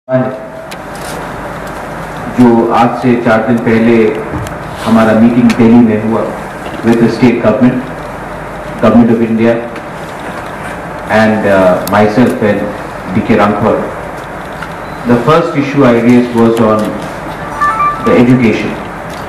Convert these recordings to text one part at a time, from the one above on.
जो आज से 4 दिन पहले हमारा मीटिंग दिल्ली में हुआ with the state government of India and myself and D.K. Rankhor. The first issue I raised was on the education.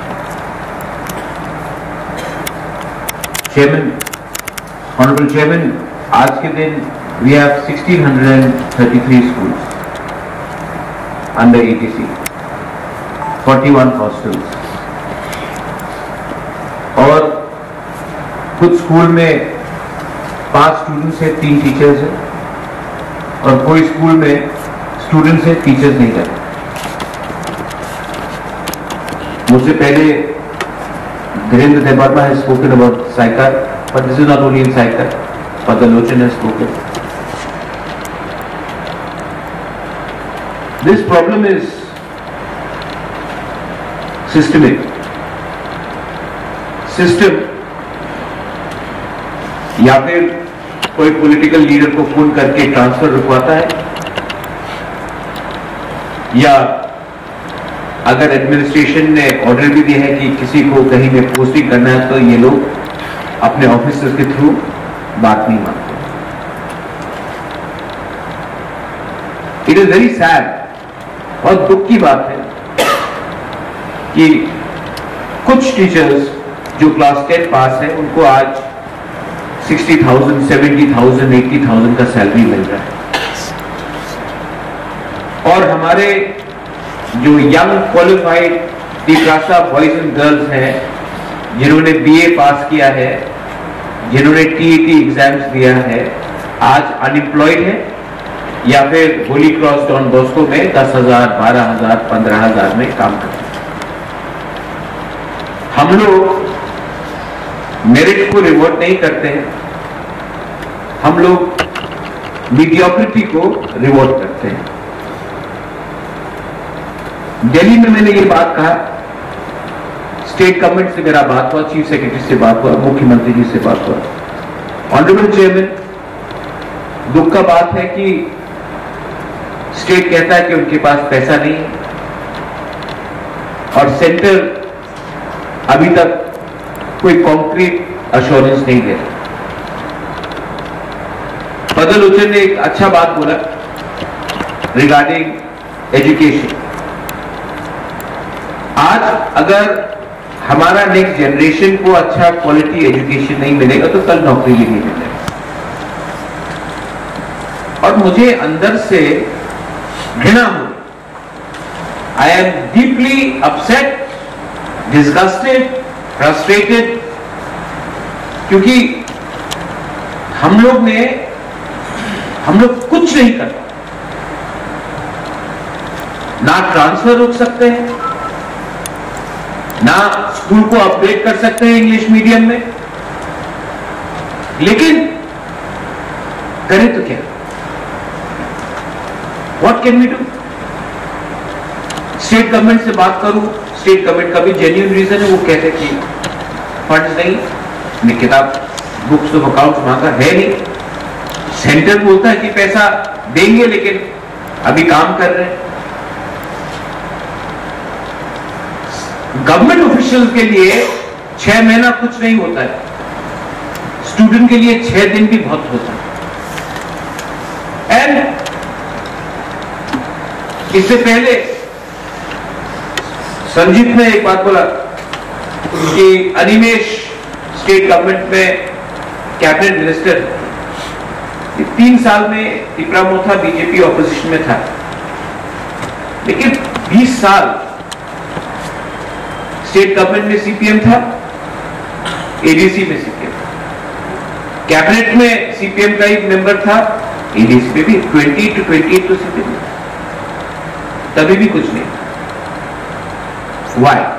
Chairman, Honorable Chairman, आज के दिन we have 1633 schools under ETC, 41 hostels, और कुछ school में 5 students हैं, 3 teachers हैं, और कोई स्कूल में स्टूडेंट्स हैं, टीचर्स नहीं रहते। मुझसे पहले Dhirendra Debbarma has spoken about Saikar, but this is not only in Saikar, Padalochan has spoken. This problem is systemic. System या फिर कोई पॉलिटिकल लीडर को फोन करके ट्रांसफर रुकवाता है, या अगर एडमिनिस्ट्रेशन ने ऑर्डर भी दिया है कि किसी को कहीं में पोस्टिंग करना है तो ये लोग अपने ऑफिसर्स के थ्रू बात नहीं मानते। इट इज वेरी सैड और दुख की बात है कि कुछ टीचर्स जो क्लास 10 पास है उनको आज 60,000, 70,000, 80,000 का सैलरी मिल रहा है, और हमारे जो यंग क्वालिफाइड दीपरासा बॉयज एंड गर्ल्स हैं जिन्होंने BA पास किया है, जिन्होंने TET एग्जाम्स दिया है, आज अनएम्प्लॉयड है या फिर होली क्रॉस डॉन बॉस्को में 10,000, 12,000, 15,000 में काम करते हैं। हम लोग मेरिट को रिवॉर्ड नहीं करते हैं, हम लोग मीडियोक्रिटी को रिवॉर्ड करते हैं। दिल्ली में मैंने ये बात कहा, स्टेट गवर्नमेंट से मेरा बात हुआ, चीफ सेक्रेटरी से बात हुआ, मुख्यमंत्री जी से बात हुआ। ऑनरेबल चेयरमैन, दुख का बात है कि स्टेट कहता है कि उनके पास पैसा नहीं है, और सेंटर अभी तक कोई कॉन्क्रीट अश्योरेंस नहीं दे रहा। पदलोचन ने एक अच्छा बात बोला रिगार्डिंग एजुकेशन। आज अगर हमारा नेक्स्ट जनरेशन को अच्छा क्वालिटी एजुकेशन नहीं मिलेगा तो कल नौकरी भी नहीं मिलेगा। और मुझे अंदर से घृणा हो, I am deeply upset, disgusted, frustrated, क्योंकि हम लोग कुछ नहीं कर, ना ट्रांसफर रोक सकते हैं, ना स्कूल को अपडेट कर सकते हैं इंग्लिश मीडियम में, लेकिन करें तो क्या? What can we do? State government से बात करूं, स्टेट गवर्नमेंट का भी जेन्युइन रीजन है, वो कहते कि फंड्स नहीं, किताब बुक्स ऑफ अकाउंट्स मांगा है नहीं, सेंटर बोलता है कि पैसा देंगे लेकिन अभी काम कर रहे हैं। गवर्नमेंट ऑफिशियल्स के लिए 6 महीना कुछ नहीं होता है, स्टूडेंट के लिए 6 दिन भी बहुत होता है। एंड इससे पहले संजीत ने एक बात बोला कि अनिमेश स्टेट गवर्नमेंट में कैबिनेट मिनिस्टर, 3 साल में इब्राहिम था, बीजेपी ऑपोजिशन में था, लेकिन 20 साल स्टेट गवर्नमेंट में CPM था, ADC में CPM, कैबिनेट में CPM का एक मेंबर था, ADC में भी 20 to 28 तो CPM, तभी भी कुछ नहीं। Why?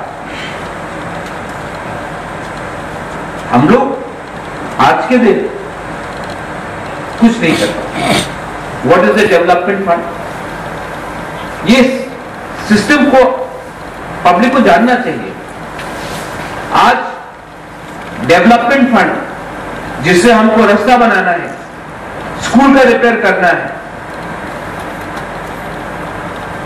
हम लोग आज के दिन कुछ नहीं करते। What is the development fund? ये सिस्टम को पब्लिक को जानना चाहिए। आज डेवलपमेंट फंड जिससे हमको रास्ता बनाना है, स्कूल का रिपेयर करना है,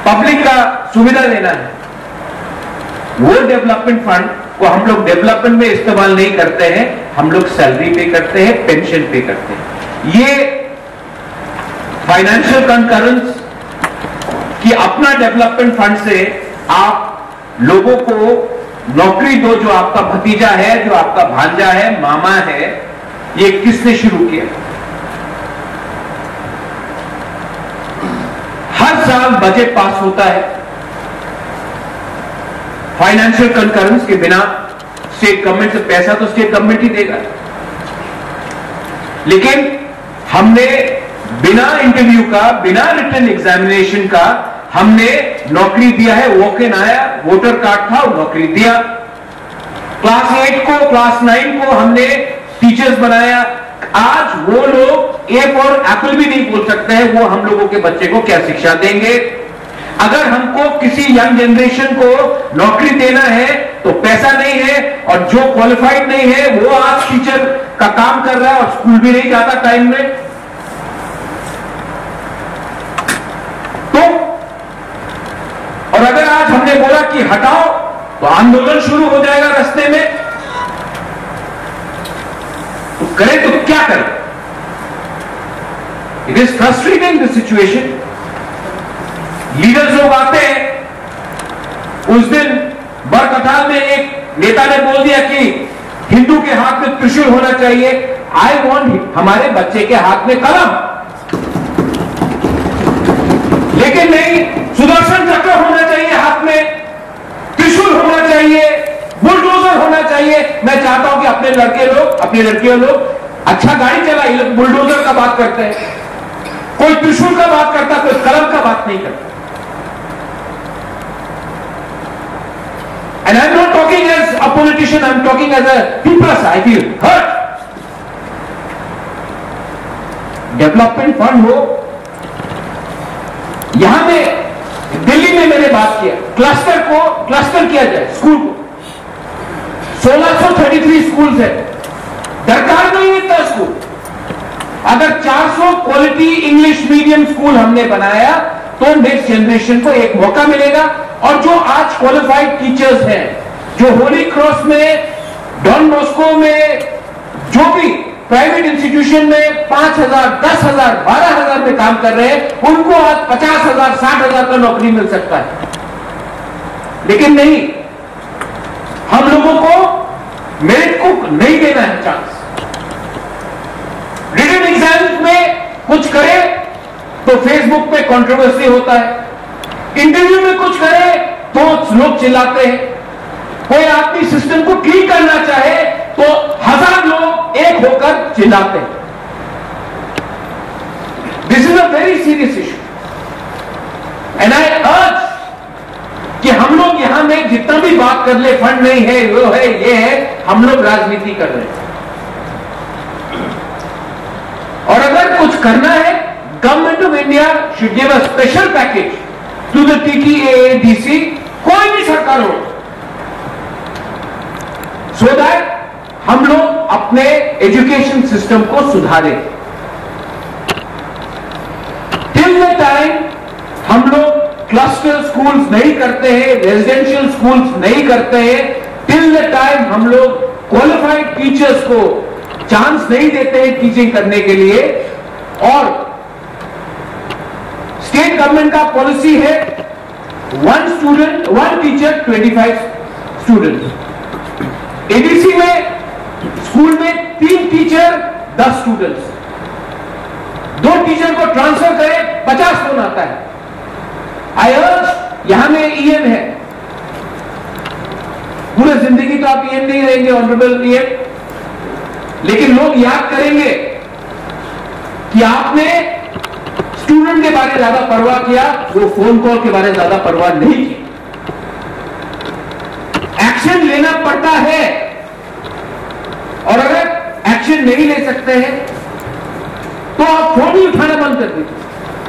पब्लिक का सुविधा देना है, वो डेवलपमेंट फंड को हम लोग डेवलपमेंट में इस्तेमाल नहीं करते हैं, हम लोग सैलरी पे करते हैं, पेंशन पे करते हैं। ये फाइनेंशियल कंकरेंस कि अपना डेवलपमेंट फंड से आप लोगों को नौकरी दो, जो आपका भतीजा है, जो आपका भांजा है, मामा है, ये किसने शुरू किया? हर साल बजट पास होता है, फाइनेंशियल कंकरेंस के बिना स्टेट गवर्नमेंट से पैसा तो स्टेट गवर्नमेंट ही देगा, लेकिन हमने बिना इंटरव्यू का, बिना रिटन एग्जामिनेशन का हमने नौकरी दिया है। वॉक इन आया, वोटर कार्ड था, नौकरी दिया। क्लास 8 को, क्लास 9 को हमने टीचर्स बनाया। आज वो लोग ए फॉर एप्पल भी नहीं बोल सकते हैं, वो हम लोगों के बच्चे को क्या शिक्षा देंगे? अगर हमको किसी यंग जनरेशन को नौकरी देना है तो पैसा नहीं है, और जो क्वालिफाइड नहीं है वो आज टीचर का काम कर रहा है और स्कूल भी नहीं जाता टाइम में, तो और अगर आज हमने बोला कि हटाओ तो आंदोलन शुरू हो जाएगा रास्ते में, तो करें तो क्या करें? It is frustrating the situation. Leaders लोग आते हैं। उस दिन बरकताल में एक नेता ने बोल दिया कि हिंदू के हाथ में त्रिशूल होना चाहिए। आई वांट हमारे बच्चे के हाथ में कलम, लेकिन नहीं, सुदर्शन चक्र होना चाहिए हाथ में, त्रिशूल होना चाहिए, बुलडोजर होना चाहिए। मैं चाहता हूं कि अपने लड़के लोग, अपनी लड़कियों लोग अच्छा गाड़ी चलाए, लोग बुलडोजर का बात करते हैं, कोई त्रिशूल का बात करता, कोई कलम का बात नहीं करता। And I'm not talking as a politician, I'm talking as a people. I feel hurt. Development fund हो, यहां में दिल्ली में मैंने बात किया, क्लस्टर किया जाए स्कूल को। 1633 स्कूल है, दरकार नहीं इतना स्कूल। अगर 400 क्वालिटी इंग्लिश मीडियम स्कूल हमने बनाया तो नेक्स्ट जनरेशन को एक मौका मिलेगा। और जो आज क्वालिफाइड टीचर्स हैं, जो होली क्रॉस में, डॉन बॉस्को में, जो भी प्राइवेट इंस्टीट्यूशन में 5,000, 10,000, 12,000 में काम कर रहे हैं, उनको आज 50,000, 60,000 का नौकरी मिल सकता है। लेकिन नहीं, हम लोगों को मेरिट को नहीं देना है चांस। रिटन एग्जाम में कुछ करे तो फेसबुक पे कंट्रोवर्सी होता है, इंटरव्यू में कुछ करे तो लोग चिल्लाते हैं, कोई आदमी सिस्टम को क्लीन करना चाहे तो 1000 लोग एक होकर चिल्लाते हैं। This is a very serious issue and I urge कि हम लोग यहां में जितना भी बात कर ले, फंड नहीं है, वो है, ये है, हम लोग राजनीति कर रहे हैं। और अगर कुछ करना है, government of India should give a special package to the TTAADC, कोई भी सरकार हो, सो दैट हम लोग अपने एजुकेशन सिस्टम को सुधारें। टिल द टाइम हम लोग क्लस्टर स्कूल्स नहीं करते हैं, रेजिडेंशियल स्कूल्स नहीं करते हैं, टिल द टाइम हम लोग क्वालिफाइड टीचर्स को चांस नहीं देते हैं टीचिंग करने के लिए, और स्टेट गवर्नमेंट का पॉलिसी है 1 स्टूडेंट 1 टीचर 25 स्टूडेंट। एडीसी में स्कूल में 3 टीचर 10 स्टूडेंट्स, 2 टीचर को ट्रांसफर करें 50 कौन आता है। आई अर्ज, यहां में EM है, पूरे जिंदगी तो आप EM नहीं रहेंगे ऑनरेबल EM, लेकिन लोग याद करेंगे कि आपने स्टूडेंट के बारे में ज्यादा परवाह किया, वो फोन कॉल के बारे में ज्यादा परवाह नहीं की। एक्शन लेना पड़ता है, और अगर एक्शन नहीं ले सकते हैं तो आप फोन ही उठाना बंद कर दीजिए।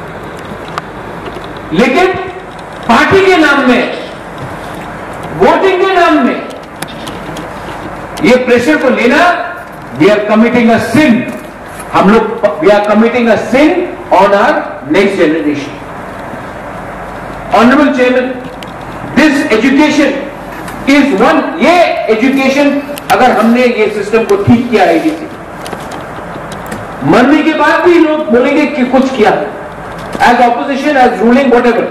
लेकिन पार्टी के नाम में, वोटिंग के नाम में ये प्रेशर को लेना, we are committing a sin. हम लोग we are committing a sin on our next generation. Honourable chairman, this education is one, ये एजुकेशन अगर हमने ये सिस्टम को ठीक किया एडीसी, मरने के बाद भी लोग बोलेंगे कि कुछ किया, as opposition, as ruling, whatever,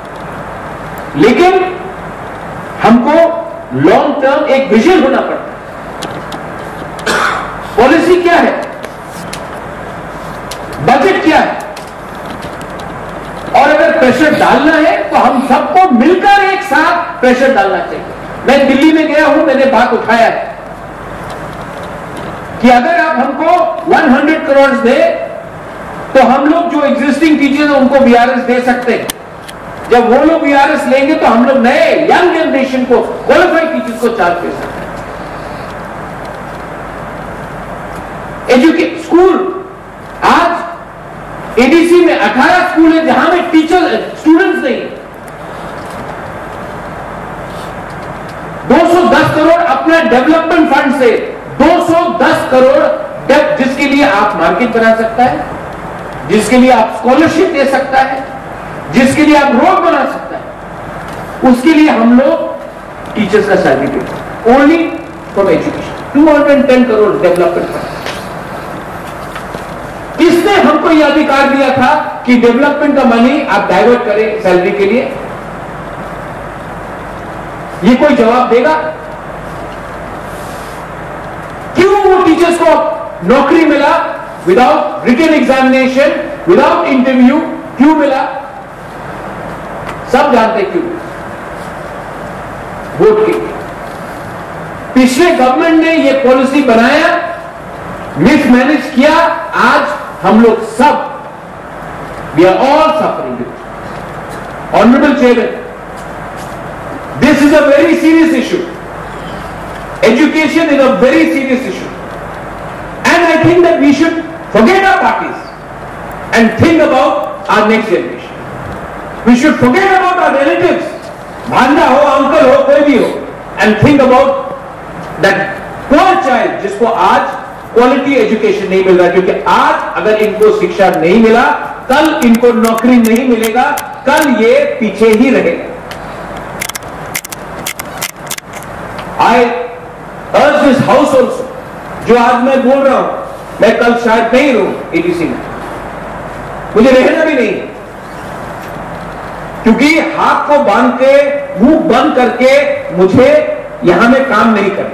लेकिन हमको लॉन्ग टर्म एक विजन होना पड़ता है। पॉलिसी क्या है, बजट क्या है, और अगर प्रेशर डालना है तो हम सबको मिलकर एक साथ प्रेशर डालना चाहिए। मैं दिल्ली में गया हूं, मैंने बात उठाया है कि अगर आप हमको 100 करोड़ दे तो हम लोग जो एग्जिस्टिंग टीचर्स हैं उनको वीआरएस दे सकते हैं। जब वो लोग वीआरएस लेंगे तो हम लोग नए यंग जनरेशन को, क्वालिफाइड टीचर्स को चार्ज दे सकते हैं। स्कूल, आज एडीसी में 18 स्कूल है जहां में टीचर स्टूडेंट्स नहीं है। 210 करोड़ अपना डेवलपमेंट फंड से, 210 करोड़ जिसके लिए आप मार्केट बना सकता है, जिसके लिए आप स्कॉलरशिप दे सकता है, जिसके लिए आप रोड बना सकता है, उसके लिए हम लोग टीचर्स का सैलरी देते, only for education. 210 crore development fund. किसने हमको यह अधिकार दिया था कि डेवलपमेंट का मनी आप डाइवर्ट करें सैलरी के लिए? ये कोई जवाब देगा? क्यों वो टीचर्स को नौकरी मिला without written examination, without interview? क्यों मिला? सब जानते क्यों। वोट के। पिछले गवर्नमेंट ने ये पॉलिसी बनाया, मिसमैनेज किया, आज हम लोग सब, we are all suffering it. Honourable chairman, this is a very serious issue. Education is a very serious issue. And I think that we should forget our parties and think about our next generation. We should forget about our relatives, भांजा हो, uncle हो, कोई भी हो, and think about that poor child जिसको आज quality education नहीं मिल रहा, क्योंकि आज अगर इनको शिक्षा नहीं मिला, कल इनको नौकरी नहीं मिलेगा, कल ये पीछे ही रहेगा। I urge this house also, जो आज मैं बोल रहा हूं, मैं कल शायद नहीं रहूं एडीसी में, मुझे रहना भी नहीं, क्योंकि हाथ को बांध के, मुंह बंद करके मुझे यहां में काम नहीं करना।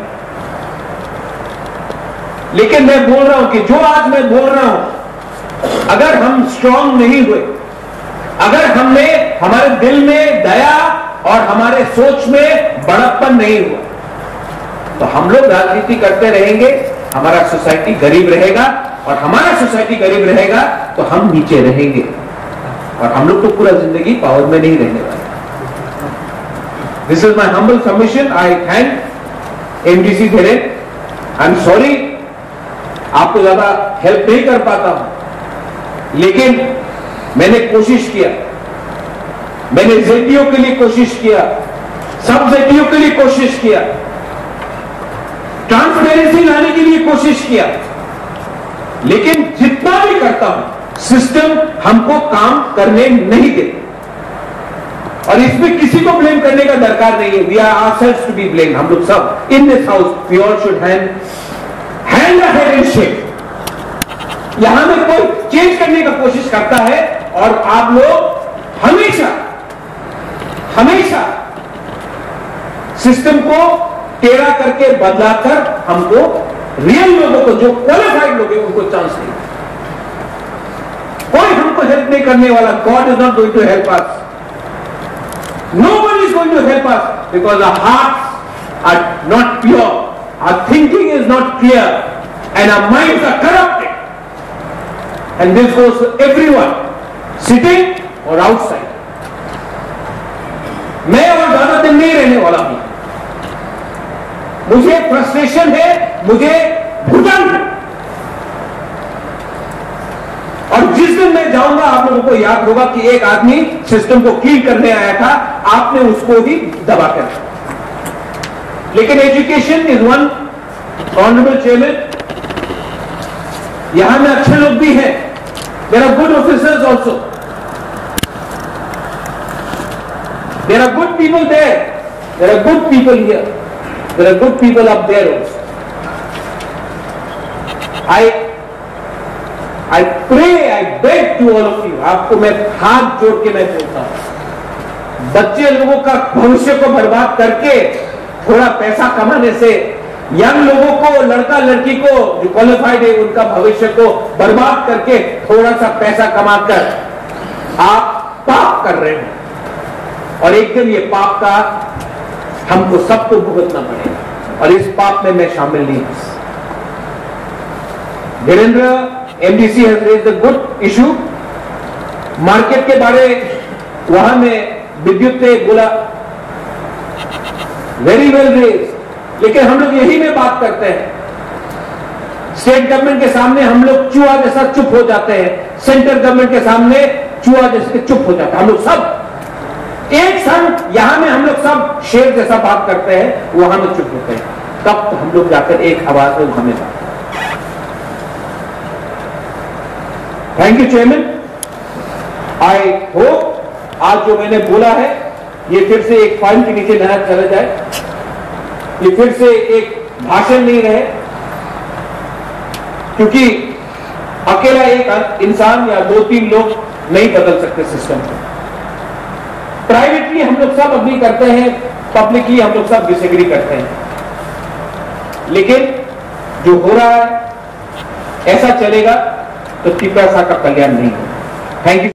लेकिन मैं बोल रहा हूं कि जो आज मैं बोल रहा हूं, अगर हम स्ट्रांग नहीं हुए, अगर हमने हमारे दिल में दया और हमारे सोच में बड़प्पन नहीं हुआ, तो हम लोग राजनीति करते रहेंगे, हमारा सोसाइटी गरीब रहेगा, और हमारा सोसाइटी गरीब रहेगा तो हम नीचे रहेंगे, और हम लोग तो पूरा जिंदगी पावर में नहीं रहने वाले। This is my humble submission. I thank MDC Dhiren. I am sorry आपको ज्यादा हेल्प नहीं कर पाता हूं, लेकिन मैंने कोशिश किया, मैंने जेडीओ के लिए कोशिश किया, सब जेडीओ के लिए कोशिश किया, ट्रांसपेरेंसी लाने के लिए कोशिश किया, लेकिन जितना भी करता हूं सिस्टम हमको काम करने नहीं देता, और इसमें किसी को ब्लेम करने का दरकार नहीं है। We are ourselves to be blame. हम लोग सब in this house, we all should hand ahead and shake. यहां में कोई चेंज करने का कोशिश करता है, और आप लोग हमेशा हमेशा सिस्टम को टेढ़ा करके बदलाकर हमको, रियल लोगों को, जो क्वालिफाइड लोग हैं, उनको चांस नहीं। कोई हमको हेल्प नहीं करने वाला। God is not going to help us, nobody is going to help us, because our hearts are not pure, our thinking is not clear, and our minds are corrupted. And this goes to everyone, sitting or outside. मैं और ज्यादा दिन नहीं रहने वाला हूं। मुझे frustration है, मुझे घुटन है, और जिस दिन मैं जाऊंगा आप लोगों को याद होगा कि एक आदमी सिस्टम को क्लीन करने आया था, आपने उसको ही दबा कर। लेकिन education is one. Honourable chairman, यहां में अच्छे लोग भी हैं, there are good officers also, There are good people there. There are good people here. There are good people up there also. I pray, I beg to all of you. आपको मैं हाथ जोड़ के मैं बोलता हूं, बच्चे लोगों का भविष्य को बर्बाद करके थोड़ा पैसा कमाने से, यंग लोगों को, लड़का लड़की को जो क्वालिफाइड है उनका भविष्य को बर्बाद करके थोड़ा सा पैसा कमाकर आप पाप कर रहे हैं, और एक दिन ये पाप का हमको सबको भुगतना पड़ेगा, और इस पाप में मैं शामिल नहीं हूं। Virendra MDC has raised a good issue. Market के बारे वहां में विद्युत ने बोला, वेरी वेल रेज, लेकिन हम लोग यही में बात करते हैं, स्टेट गवर्नमेंट के सामने हम लोग चूहा जैसा चुप हो जाते हैं, सेंट्रल गवर्नमेंट के सामने चूहा जैसे चुप हो जाता है। हम लोग सब एक संग, यहां में हम लोग सब शेर जैसा बात करते हैं, वहां में चुप होते हैं, तब तो हम लोग जाकर एक आवाज में हमें बात। Thank you chairman. I hope आज जो मैंने बोला है ये फिर से एक फाइल के नीचे न चला जाए, ये फिर से एक भाषण नहीं रहे, क्योंकि अकेला एक इंसान या 2-3 लोग नहीं बदल सकते सिस्टम को। प्राइवेटली हम लोग सब अग्री करते हैं, पब्लिकली हम लोग सब डिसएग्री करते हैं, लेकिन जो हो रहा है ऐसा चलेगा तो तिपरासा का कल्याण नहीं होगा। Thank you.